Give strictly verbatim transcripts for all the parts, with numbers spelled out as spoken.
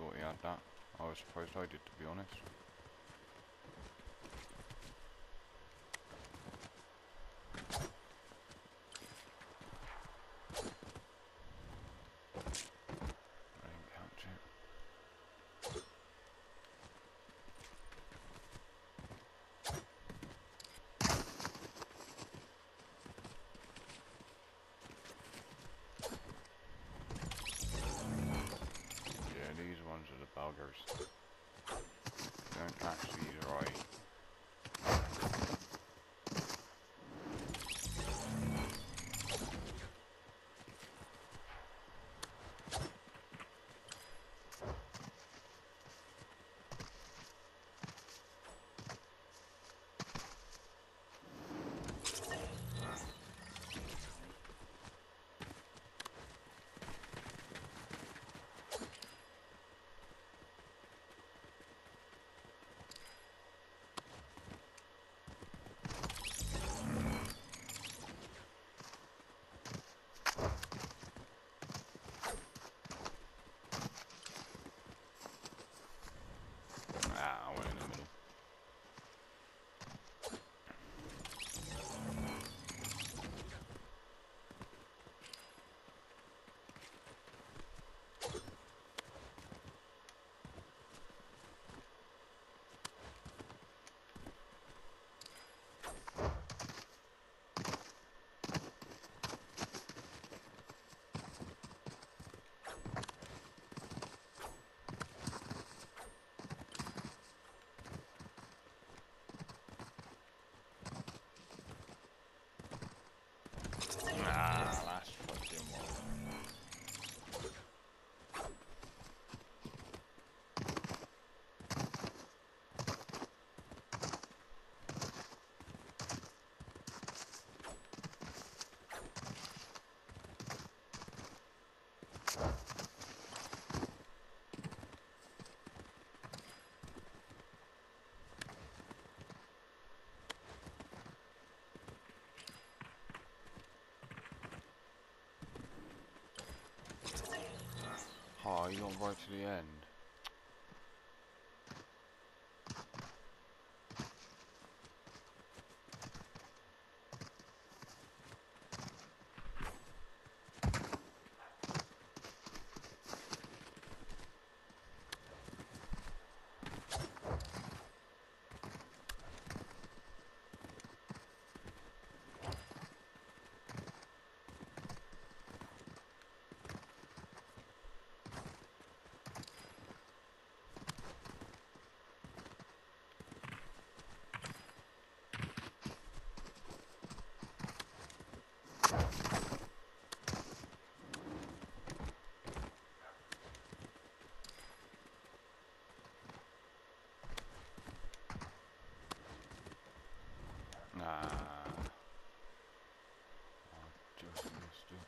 thought he had that. I was surprised I did, to be honest. I didn't catch it. Yeah, these ones are the buggers. Don't catch these right. Ah, I went in the middle. Ah, last fucking one. Oh, you got right to the end. Nah. I just missed it.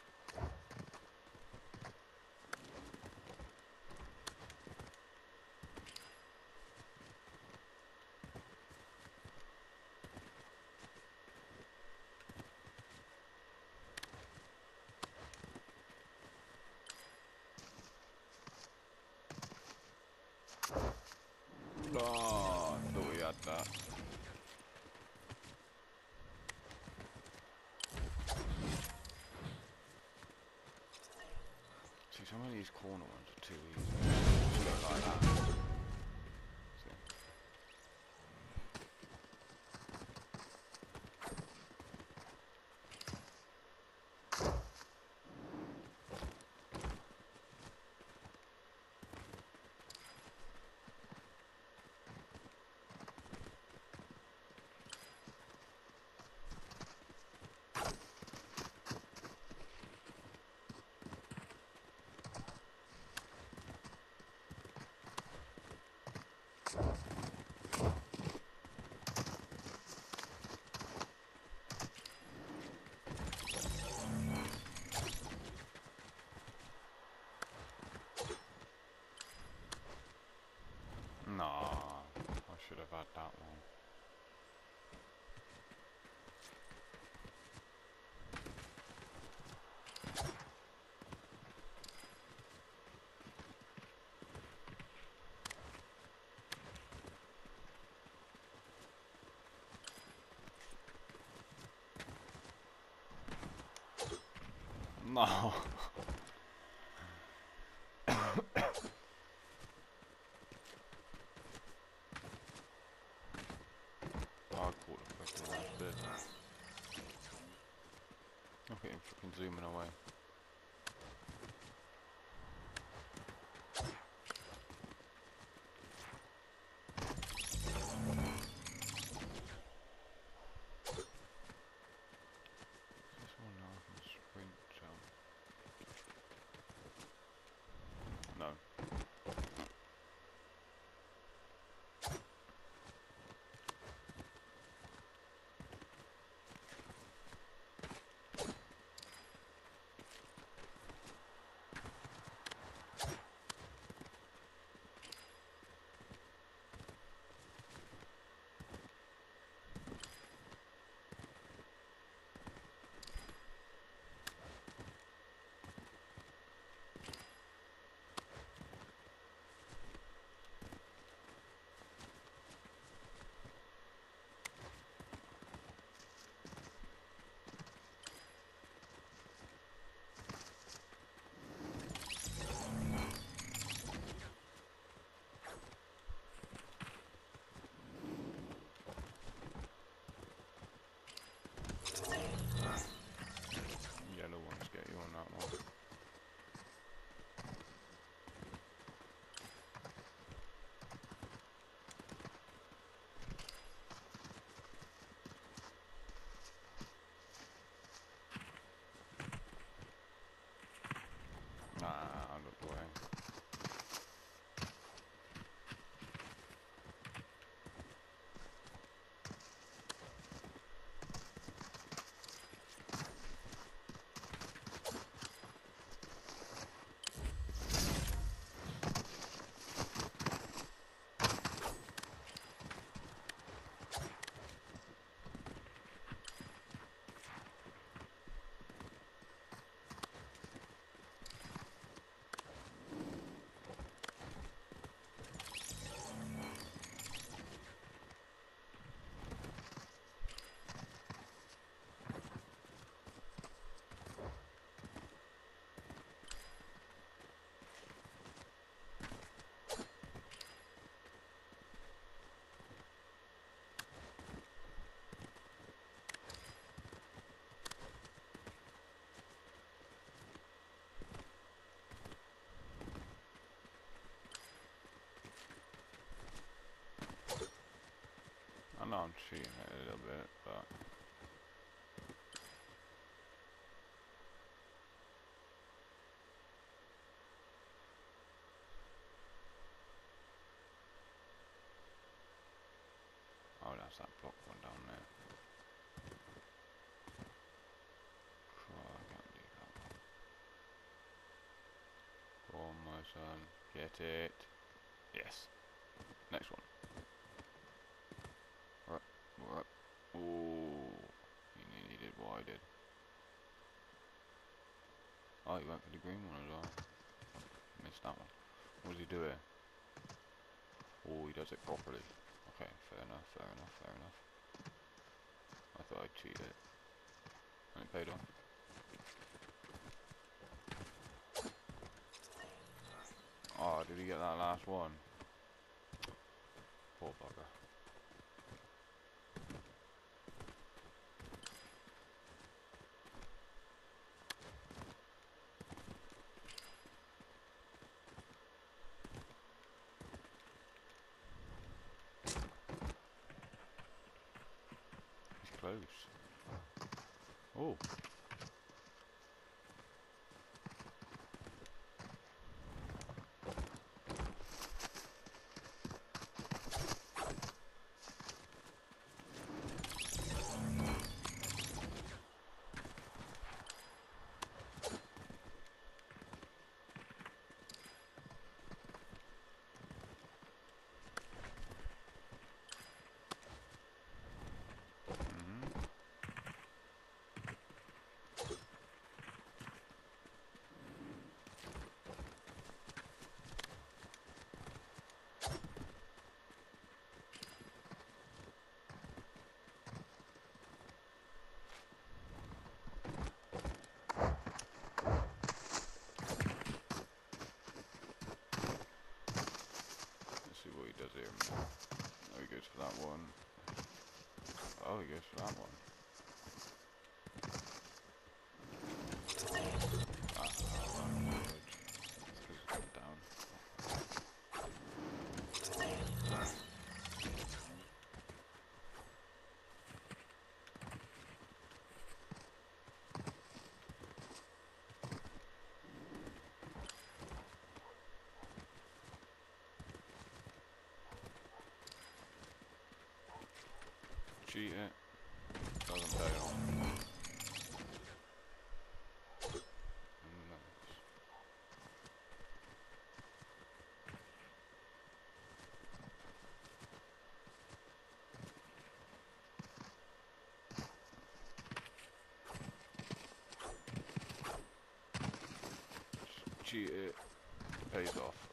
Oh, I thought we had that. See, some of these corner ones are too easy. Just look like that. See? No. I caught the fucking last bit. Look at him fucking zooming away. This one now I can sprint jump. No. Yellow ones get you on that one. Nah, I looked away. I know I'm cheating it a little bit, but oh, that's that block one down there. Oh, I can't do that one. Go on, my son, get it. Yes. Next one. Right, right. Oh, you nearly did what I did. Oh, you went for the green one as well. Missed that one. What does he do here? Oh, he does it properly. Okay, fair enough, fair enough, fair enough. I thought I'd cheat it. And it paid off. Oh, did he get that last one? Poor bugger. He's close. Oh. goes for that one. Ah, right, good. Because it's gone down. Cheat it. Doesn't pay off. Nice. Cheat it. Pays off.